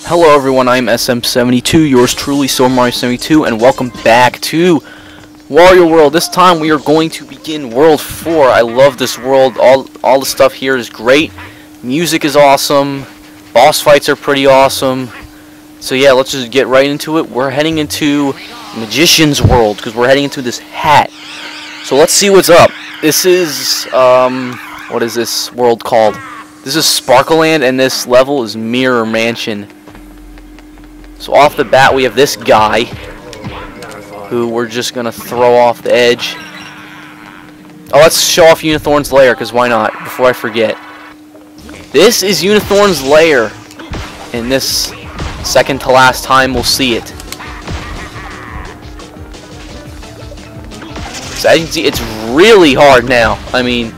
Hello everyone, I'm SM72, yours truly, SoMario72, and welcome back to Wario World. This time we are going to begin World 4. I love this world. All the stuff here is great. Music is awesome. Boss fights are pretty awesome. So yeah, let's just get right into it. We're heading into Magician's World, because we're heading into this hat. So let's see what's up. This is, what is this world called? This is Sparkleland, and this level is Mirror Mansion. So off the bat, we have this guy, who we're just going to throw off the edge. Oh, let's show off Unithorn's lair, because why not, before I forget. This is Unithorn's lair, and this second to last time we'll see it. So as you can see, it's really hard now. I mean,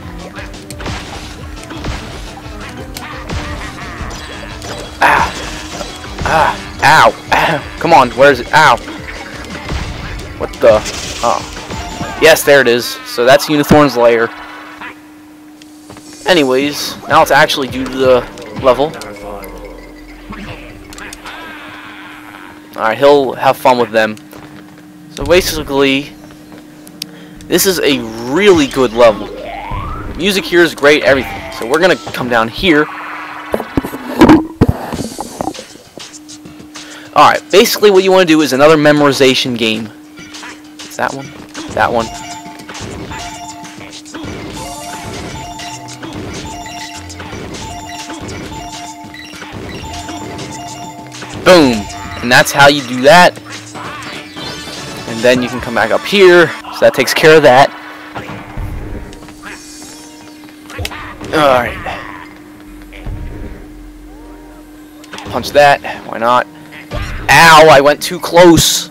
ow, ow, come on, where is it? Ow. What the? Oh. Yes, there it is. So that's Unithorn's lair. Anyways, now let's actually do the level. Alright, he'll have fun with them. So basically, this is a really good level. Music here is great, everything. So we're going to come down here. Alright, basically what you want to do is another memorization game. It's that one. That one. Boom. And that's how you do that. And then you can come back up here. So that takes care of that. Alright. Punch that. Why not? Ow, I went too close.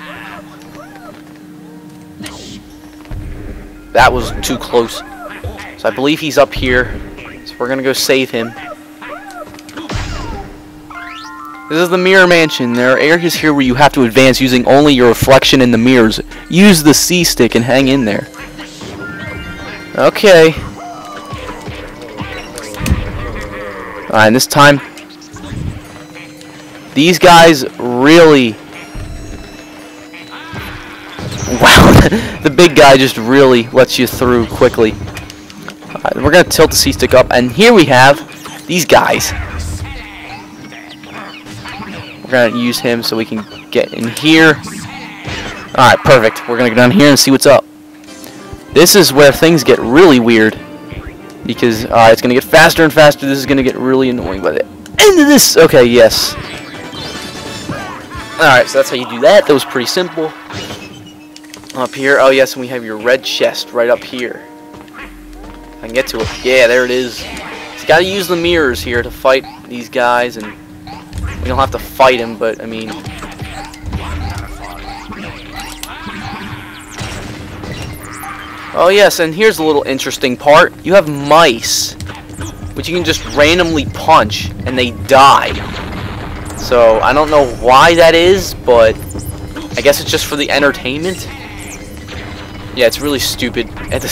That was too close. So I believe he's up here. So we're gonna go save him. This is the Mirror Mansion. There are areas here where you have to advance using only your reflection in the mirrors. Use the C stick and hang in there. Okay. Alright, and this time, these guys really... Wow, the big guy just really lets you through quickly. Alright, we're going to tilt the C-stick up, and here we have these guys. We're going to use him so we can get in here. Alright, perfect. We're going to go down here and see what's up. This is where things get really weird. Because, it's going to get faster and faster. This is going to get really annoying by the end of this. Okay, yes. Alright, so that's how you do that. That was pretty simple. Up here, oh yes, and we have your red chest right up here. I can get to it. Yeah, there it is. So you gotta use the mirrors here to fight these guys, and we don't have to fight him, but I mean... Oh yes, and here's a little interesting part. You have mice, which you can just randomly punch, and they die. So, I don't know why that is, but I guess it's just for the entertainment. Yeah, it's really stupid.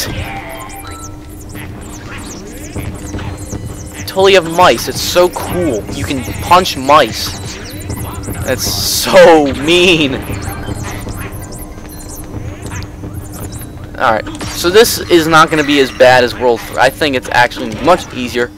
Totally have mice. It's so cool. You can punch mice. That's so mean. Alright, so this is not going to be as bad as World 3. I think it's actually much easier.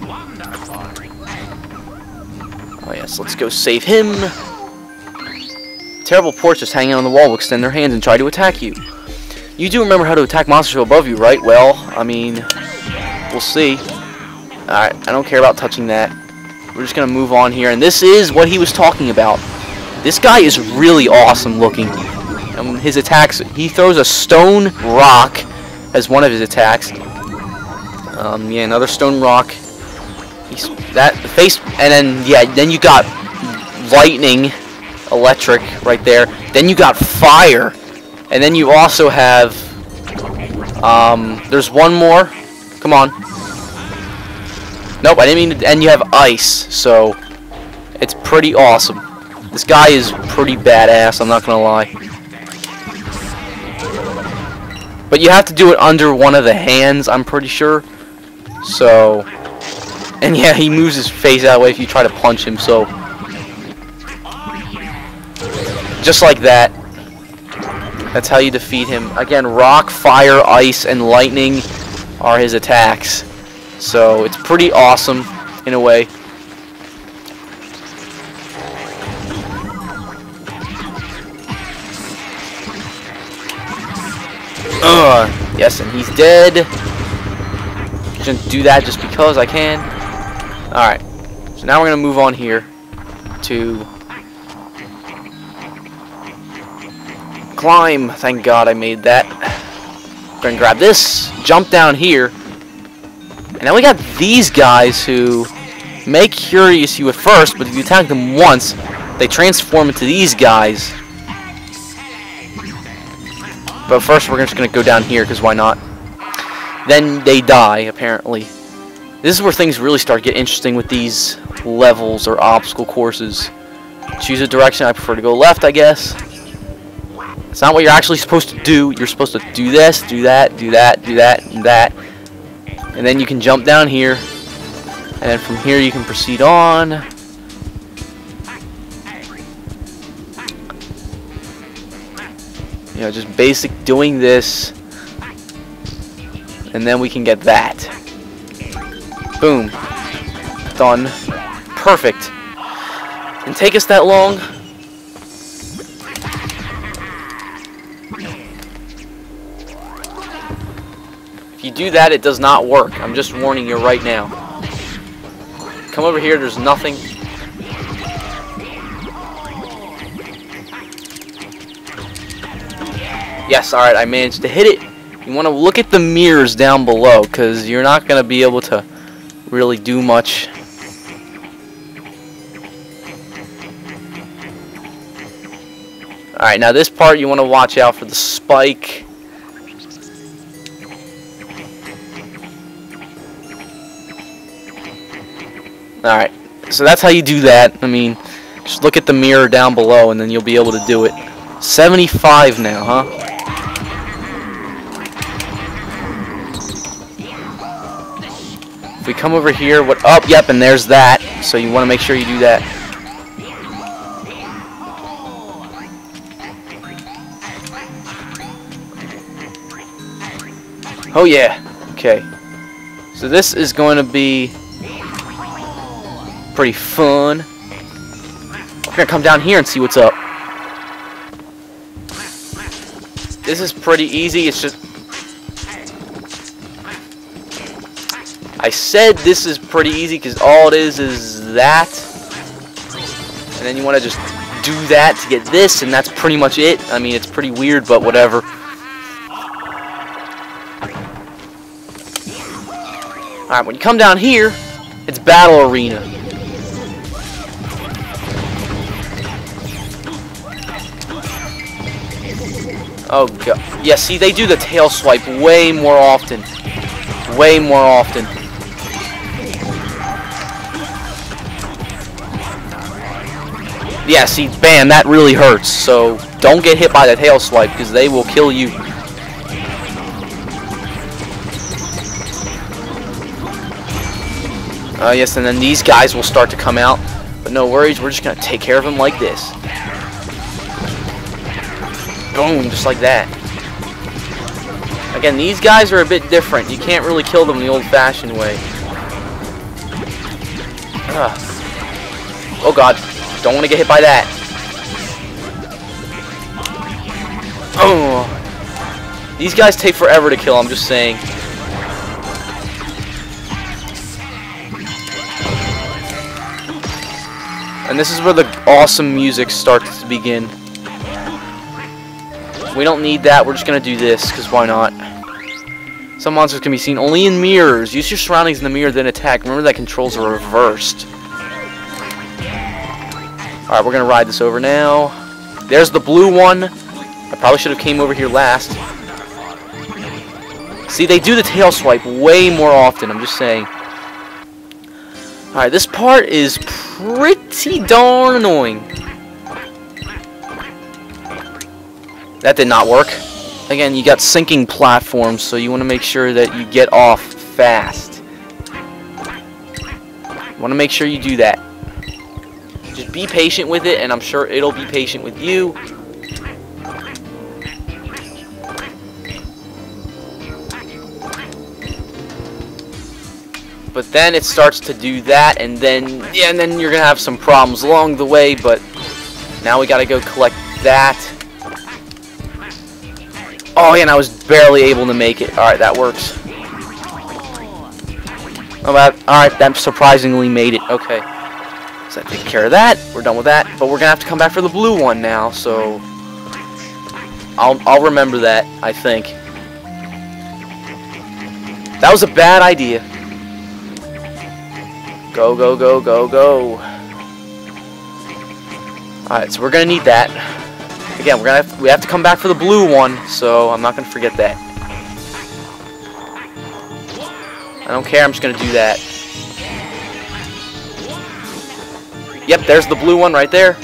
Oh yes, let's go save him. Terrible portraits hanging on the wall will extend their hands and try to attack you. You do remember how to attack monsters from above you, right? Well, I mean, we'll see. Alright, I don't care about touching that. We're just going to move on here. And this is what he was talking about. This guy is really awesome looking. His attacks, he throws a stone rock as one of his attacks. Yeah, another stone rock. That face, and then yeah, then you got lightning, electric right there. Then you got fire, and then you also have there's one more. Come on. Nope, I didn't mean to. And you have ice, so it's pretty awesome. This guy is pretty badass. I'm not gonna lie. But you have to do it under one of the hands, I'm pretty sure. So. And yeah, he moves his face that way if you try to punch him, so... Just like that. That's how you defeat him. Again, rock, fire, ice, and lightning are his attacks. So it's pretty awesome in a way. Yes, and he's dead. Shouldn't do that just because I can. Alright. So now we're going to move on here to climb. Thank God I made that. We're going to grab this, jump down here, and now we got these guys who may curious you at first, but if you attack them once, they transform into these guys. But first we're just going to go down here, because why not? Then they die, apparently. This is where things really start to get interesting with these levels or obstacle courses. Choose a direction. I prefer to go left, I guess. It's not what you're actually supposed to do. You're supposed to do this, do that, do that, do that, and that. And then you can jump down here. And then from here you can proceed on. You know, just basic doing this, and then we can get that. Boom. Done. Perfect. Didn't take us that long. If you do that, it does not work. I'm just warning you right now. Come over here, there's nothing. Yes, alright, I managed to hit it. You want to look at the mirrors down below, because you're not going to be able to really do much. Alright, now this part you want to watch out for the spike. Alright, so that's how you do that. I mean, just look at the mirror down below and then you'll be able to do it. 75 now, huh? If we come over here, what up? Yep, and there's that. So you want to make sure you do that. Oh yeah. Okay. So this is going to be pretty fun. We're gonna come down here and see what's up. This is pretty easy. It's just I said this is pretty easy because all it is that, and then you want to just do that to get this, and that's pretty much it. I mean, it's pretty weird, but whatever. Alright, when you come down here, it's Battle Arena. Oh god. Yeah, see, they do the tail swipe way more often. Way more often. Yeah, see, bam, that really hurts. So don't get hit by the tail swipe because they will kill you. Yes, and then these guys will start to come out. But no worries, we're just going to take care of them like this. Boom, just like that. Again, these guys are a bit different. You can't really kill them the old-fashioned way. Oh god, don't want to get hit by that. Oh, these guys take forever to kill, I'm just saying. And this is where the awesome music starts to begin. We don't need that, we're just going to do this, because why not? Some monsters can be seen only in mirrors. Use your surroundings in the mirror, then attack. Remember that controls are reversed. Alright, we're going to ride this over now. There's the blue one. I probably should have came over here last. See, they do the tail swipe way more often, I'm just saying. Alright, this part is pretty darn annoying. That did not work. Again, you got sinking platforms, so you want to make sure that you get off fast. You want to make sure you do that. Just be patient with it, and I'm sure it'll be patient with you. But then it starts to do that, and then you're gonna have some problems along the way. But now we gotta go collect that. Oh yeah, and I was barely able to make it. All right, that works. All right, that surprisingly made it. Okay, so I take care of that. We're done with that, but we're gonna have to come back for the blue one now. So I'll remember that. I think that was a bad idea. Go, go, go, go, go. Alright, so we're gonna need that. Again, we have to come back for the blue one, so I'm not gonna forget that. I don't care, I'm just gonna do that. Yep, there's the blue one right there.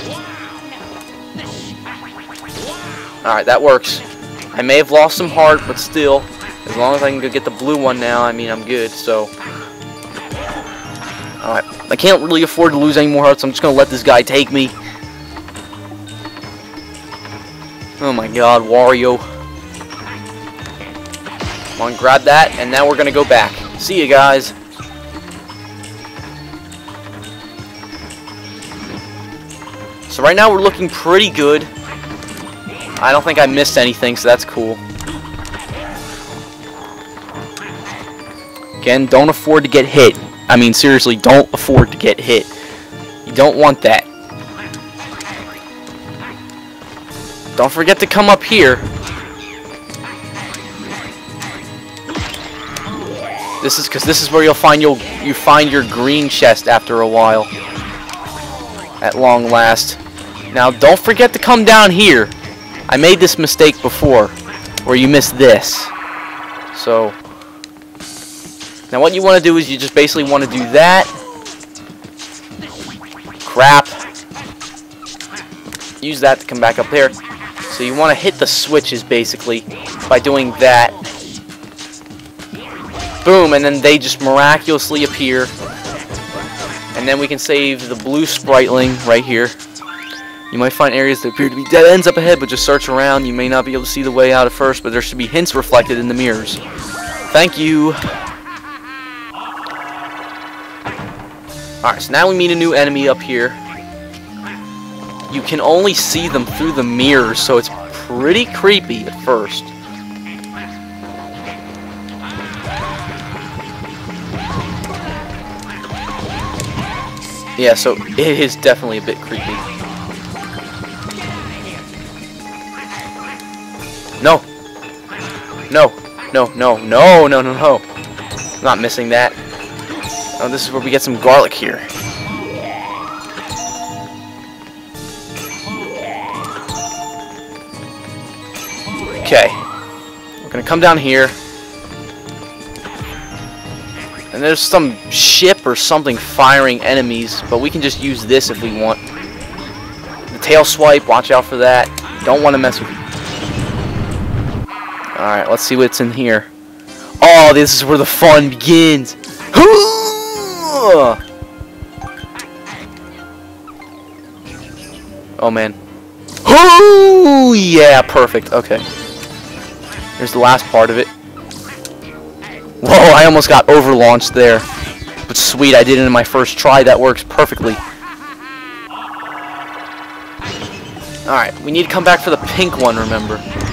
Alright, that works. I may have lost some heart, but still, as long as I can go get the blue one now, I mean, I'm good, so. Alright, I can't really afford to lose any more hearts, so I'm just gonna let this guy take me. Oh my god, Wario. Come on, grab that, and now we're gonna go back. See you guys. So right now we're looking pretty good. I don't think I missed anything, so that's cool. Again, don't afford to get hit. I mean, seriously, don't afford to get hit. You don't want that. Don't forget to come up here. This is where you'll find you find your green chest after a while. At long last. Now, don't forget to come down here. I made this mistake before, where you missed this. So. Now what you want to do is you just basically want to do that. Crap. Use that to come back up there. So you want to hit the switches basically by doing that. Boom, and then they just miraculously appear. And then we can save the blue Spriteling right here. You might find areas that appear to be dead ends up ahead, but just search around. You may not be able to see the way out at first, but there should be hints reflected in the mirrors. Thank you. Alright, so now we meet a new enemy up here. You can only see them through the mirrors, so it's pretty creepy at first. Yeah, so it is definitely a bit creepy. No! No! No, no, no, no, no, no. I'm not missing that. Oh, this is where we get some garlic here. Okay. We're gonna come down here. And there's some ship or something firing enemies, but we can just use this if we want. The tail swipe, watch out for that. Don't want to mess with it. Alright, let's see what's in here. Oh, this is where the fun begins. Oh man. Oh yeah, perfect. Okay. Here's the last part of it. Whoa, I almost got overlaunched there. But sweet, I did it in my first try. That works perfectly. Alright, we need to come back for the pink one, remember.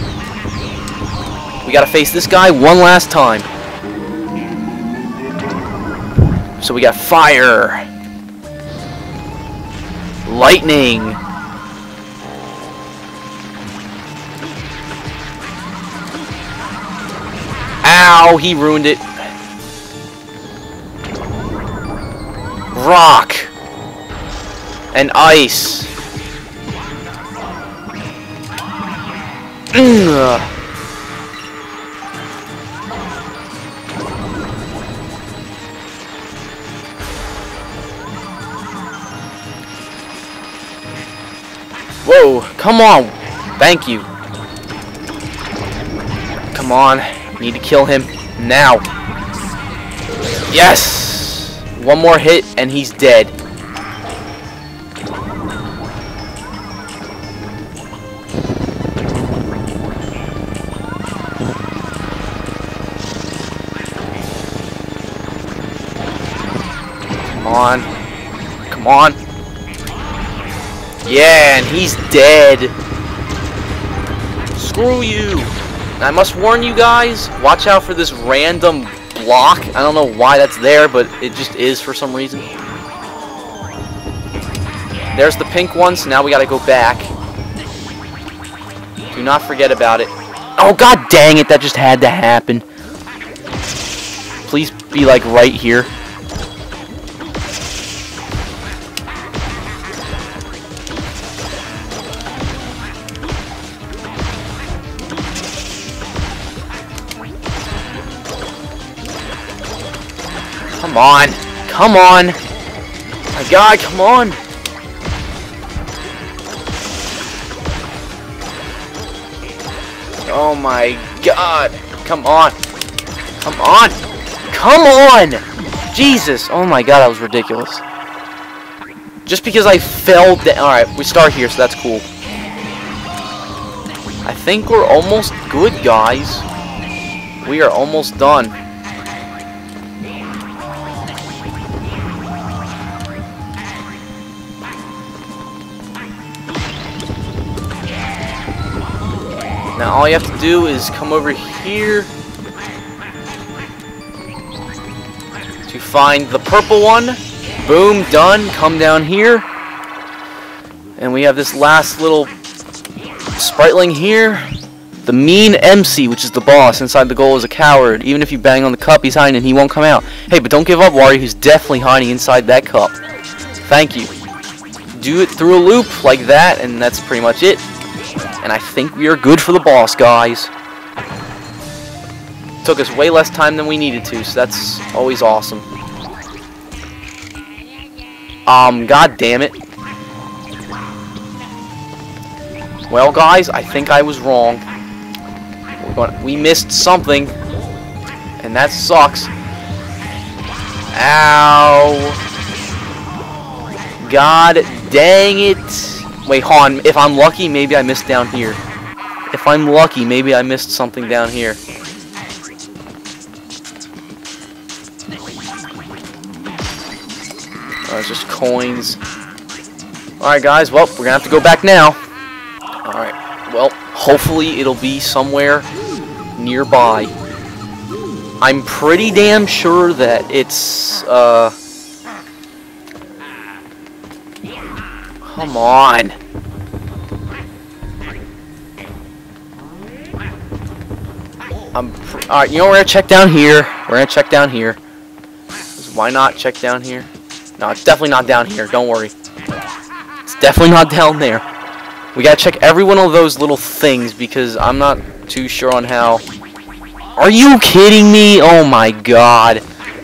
We gotta face this guy one last time. So we got fire. Lightning. Ow, he ruined it. Rock. And ice. Whoa, come on. Thank you. Come on. Need to kill him now. Yes! One more hit and he's dead. on. Come on. Yeah, and he's dead. Screw you. And I must warn you guys, watch out for this random block. I don't know why that's there, but it just is for some reason. There's the pink one, so now we gotta go back. Do not forget about it. Oh, god dang it, that just had to happen. Please be, like, right here. Come on. Come on. My god, come on. Oh my god. Come on. Come on. Come on. Jesus. Oh my god, that was ridiculous. Just because I fell down. Alright, we start here, so that's cool. I think we're almost good, guys. We are almost done. Now all you have to do is come over here to find the purple one. Boom, done. Come down here. And we have this last little spriteling here. The mean MC, which is the boss. Inside the goal is a coward. Even if you bang on the cup, he's hiding and he won't come out. Hey, but don't give up, Wario. He's definitely hiding inside that cup. Thank you. Do it through a loop like that, and that's pretty much it. And I think we are good for the boss, guys. Took us way less time than we needed to, so that's always awesome. God damn it. Well, guys, I think I was wrong. We missed something, and that sucks. Ow. God dang it. Wait, hold on. If I'm lucky, maybe I missed down here. If I'm lucky, maybe I missed something down here. Oh, it's just coins. Alright, guys. Well, we're going to have to go back now. Alright. Well, hopefully it'll be somewhere nearby. I'm pretty damn sure that it's, come on. Alright, you know, we're gonna check down here. We're gonna check down here. Why not check down here? No, it's definitely not down here. Don't worry. It's definitely not down there. We gotta check every one of those little things because I'm not too sure on how. Are you kidding me? Oh my god.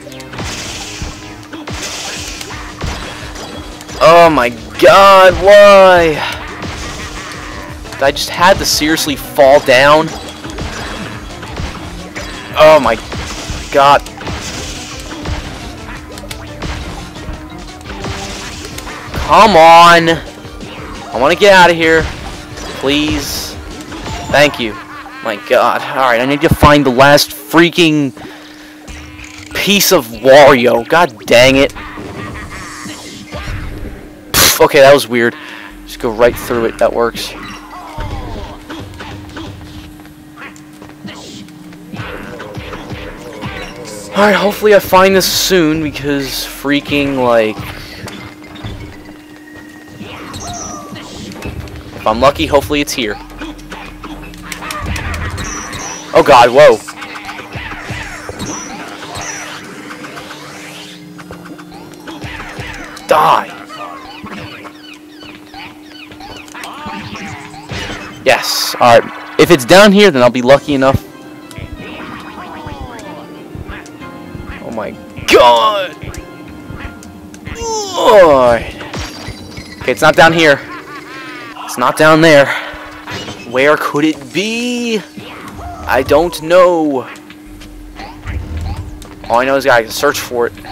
Oh my god, why? I just had to seriously fall down. Oh my god. Come on. I want to get out of here. Please. Thank you. My god. Alright, I need to find the last freaking piece of Wario. God dang it. Okay, that was weird. Just go right through it. That works. Alright, hopefully I find this soon because freaking, like... If I'm lucky, hopefully it's here. Oh god, whoa. Die! Yes, alright. If it's down here, then I'll be lucky enough. Oh my god! Alright. Okay, it's not down here. It's not down there. Where could it be? I don't know. All I know is I can search for it.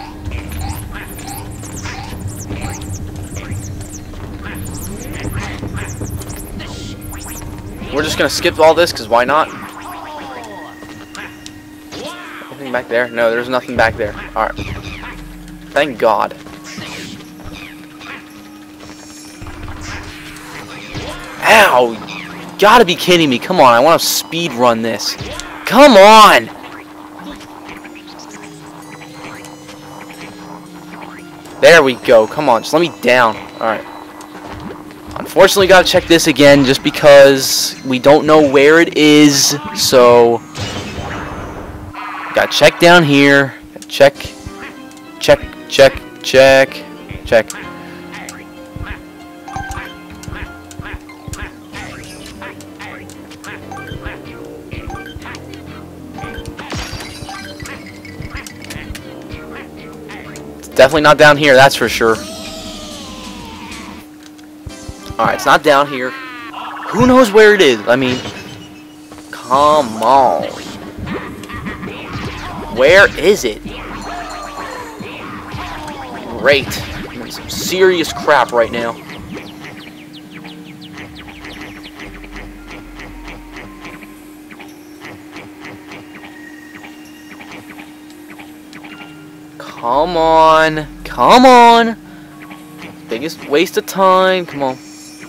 We're just gonna skip all this, because why not? Anything back there? No, there's nothing back there. Alright. Thank God. Ow! You gotta be kidding me. Come on, I want to speed run this. Come on! There we go. Come on, just let me down. Alright. Unfortunately, gotta check this again just because we don't know where it is. So, gotta check down here. Check. Check. Check. Check. Check. Definitely not down here, that's for sure. Alright, it's not down here. Who knows where it is? I mean, come on. Where is it? Great. I'm in some serious crap right now. Come on. Come on. Biggest waste of time. Come on.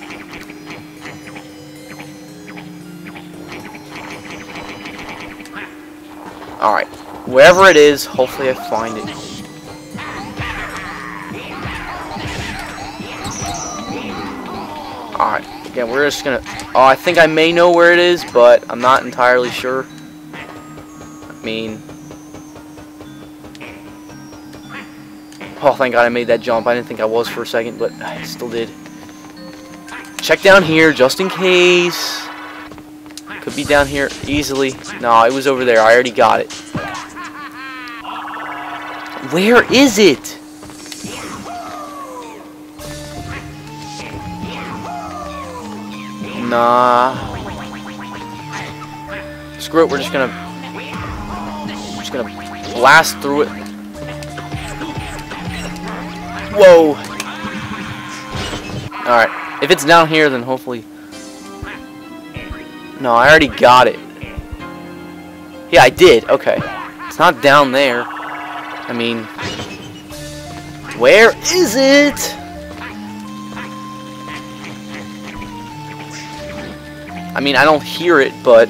Alright. Wherever it is, hopefully I find it. Alright. Again, we're just gonna... Oh, I think I may know where it is, but I'm not entirely sure. I mean... Oh, thank God I made that jump. I didn't think I was for a second, but I still did. Check down here, just in case. Could be down here easily. No, it was over there. I already got it. Where is it? Nah. Screw it. We're just gonna blast through it. Whoa! Alright, if it's down here, then hopefully... No, I already got it. Yeah, I did. Okay. It's not down there. I mean... Where is it? I mean, I don't hear it, but...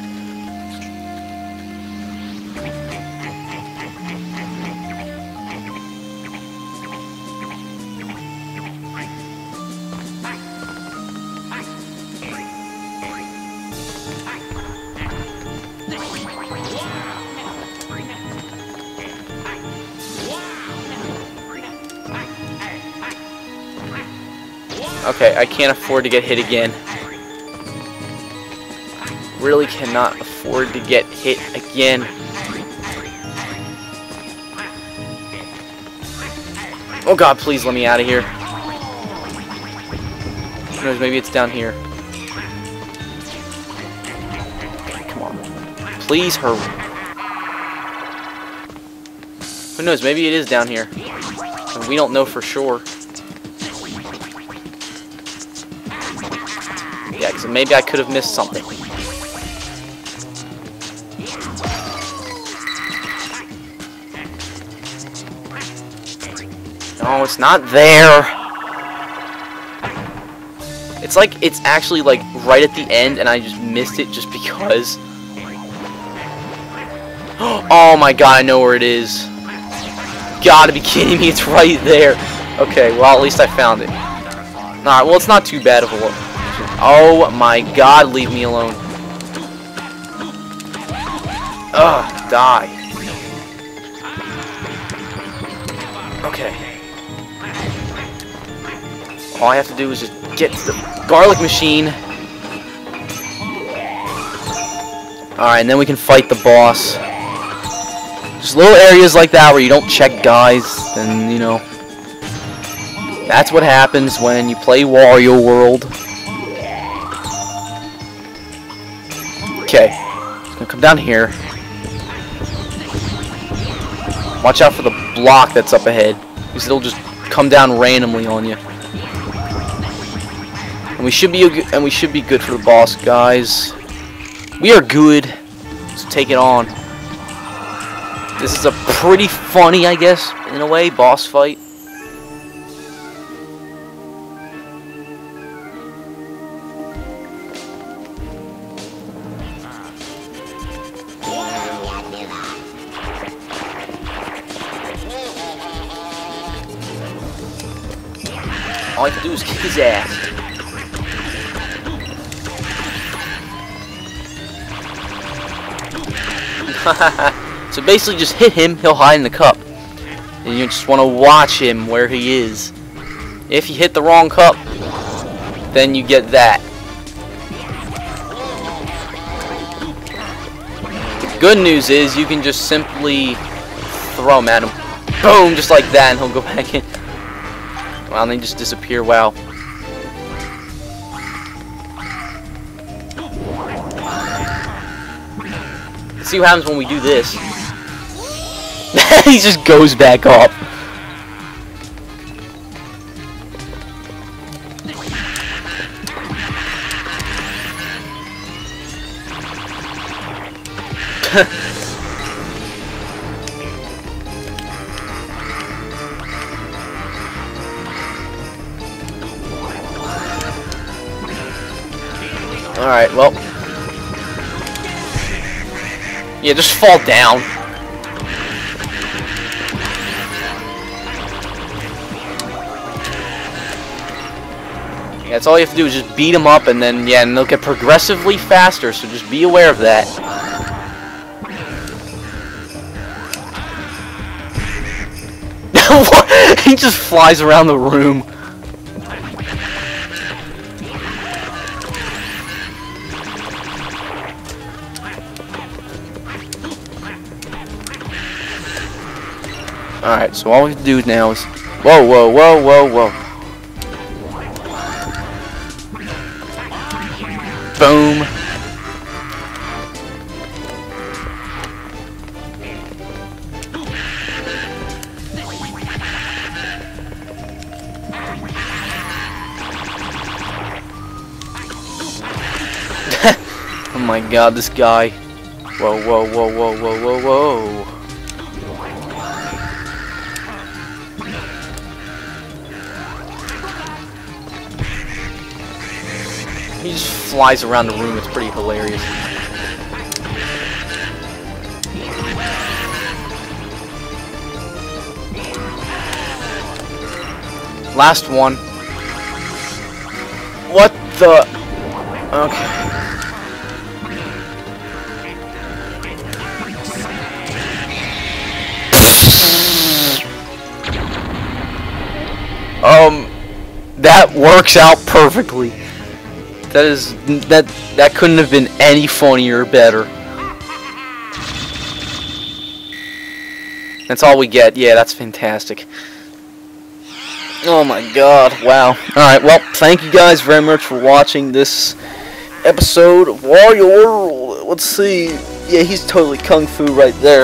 Okay, I can't afford to get hit again. Really cannot afford to get hit again. Oh God, please let me out of here. Who knows, maybe it's down here. Come on. Please hurry. Who knows, maybe it is down here. And we don't know for sure. Yeah, because maybe I could have missed something. No, it's not there. It's like, it's actually like right at the end and I just missed it just because. Oh my God, I know where it is. Gotta be kidding me, it's right there. Okay, well at least I found it. Alright, well it's not too bad of a look. Oh my God, leave me alone. Ugh, die. Okay. All I have to do is just get to the garlic machine. Alright, and then we can fight the boss. Just little areas like that where you don't check guys, and you know. That's what happens when you play Wario World. Okay, it's gonna come down here. Watch out for the block that's up ahead, because it'll just come down randomly on you. And we should be good for the boss, guys. We are good. Let's take it on. This is a pretty funny, I guess, in a way, boss fight. all I have to do is kick his ass. So basically just hit him, he'll hide in the cup. And you just want to watch him where he is. If you hit the wrong cup, then you get that. The good news is you can just simply throw him at him. Boom, just like that, and he'll go back in. Wow, and they just disappear. Wow. See what happens when we do this. He just goes back up. Alright, well. Yeah, just fall down. Yeah, that's all you have to do is just beat them up, and then, yeah, and they'll get progressively faster, so just be aware of that. He just flies around the room. Alright, so all we have to do now is... Whoa, whoa, whoa, whoa, whoa. Boom. Oh my god, this guy. Whoa, whoa, whoa, whoa, whoa, whoa, whoa. He just flies around the room, it's pretty hilarious. Last one. What the... Okay. That works out perfectly. That couldn't have been any funnier or better. That's all we get. Yeah, that's fantastic. Oh my god, wow. Alright, well, thank you guys very much for watching this episode of Wario World. Let's see. Yeah, he's totally kung fu right there.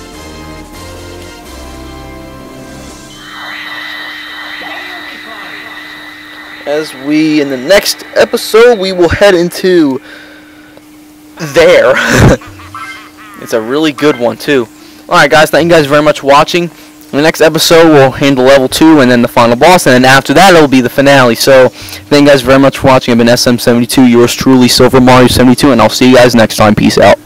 As we, in the next episode, we will head into there. It's a really good one, too. Alright, guys, thank you guys very much for watching. In the next episode, we'll handle level 2 and then the final boss, and then after that, it'll be the finale. So, thank you guys very much for watching. I've been SM72, yours truly, Silver Mario 72, and I'll see you guys next time. Peace out.